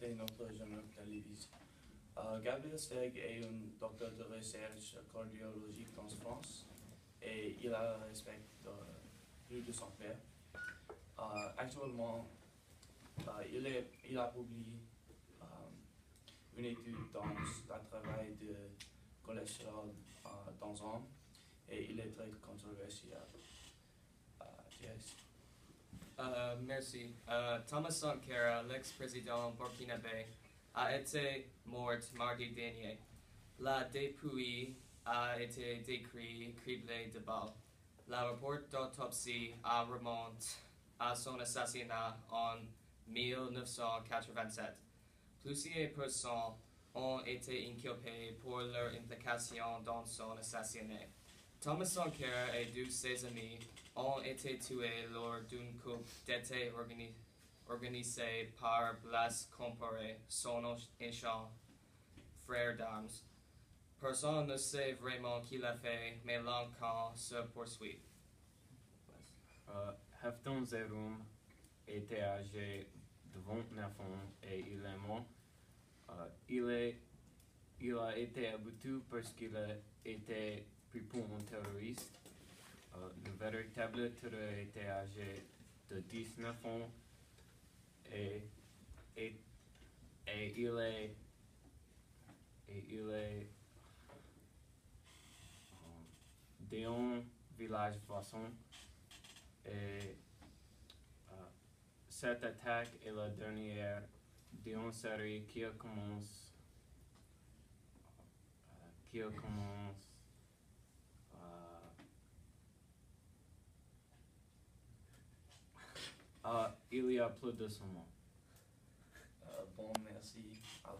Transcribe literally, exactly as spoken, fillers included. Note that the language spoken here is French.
et notre jeune télévision. Euh, Gabriel Steg est un docteur de recherche cardiologique en France et il a le respect de plus de son père. Euh, actuellement, euh, il, est, il a publié euh, une étude dans le travail de cholestérol euh, dans l'homme et il est très controversial. Uh, yes. Euh, merci. Euh, Thomas Sankara, l'ex-président burkinabé, a été mort mardi dernier. La dépouille a été décrite criblée de balles. Le rapport d'autopsie remonte à son assassinat en mille neuf cent quatre-vingt-sept. Plusieurs personnes ont été inculpées pour leur implication dans son assassinat. Thomas Sankara et deux de ses amis ont été tués lors d'une coupe d'été organi organisée par Blaise Compaoré, son ancien frère d'armes. Personne ne sait vraiment qui l'a fait, mais l'enquête se poursuit. Uh, Hefton Zerum était âgé de vingt-neuf ans et il est mort. Uh, il, est, il a été abattu parce qu'il a été pris pour un terroriste. Uh, le véritable tueur était âgé de dix-neuf ans et, et, et il est et il est um, d'un village voisin. Et uh, cette attaque est la dernière d'une série qui commence uh, qui commence uh, uh, il y a plus de ce mois. Euh, bon, merci à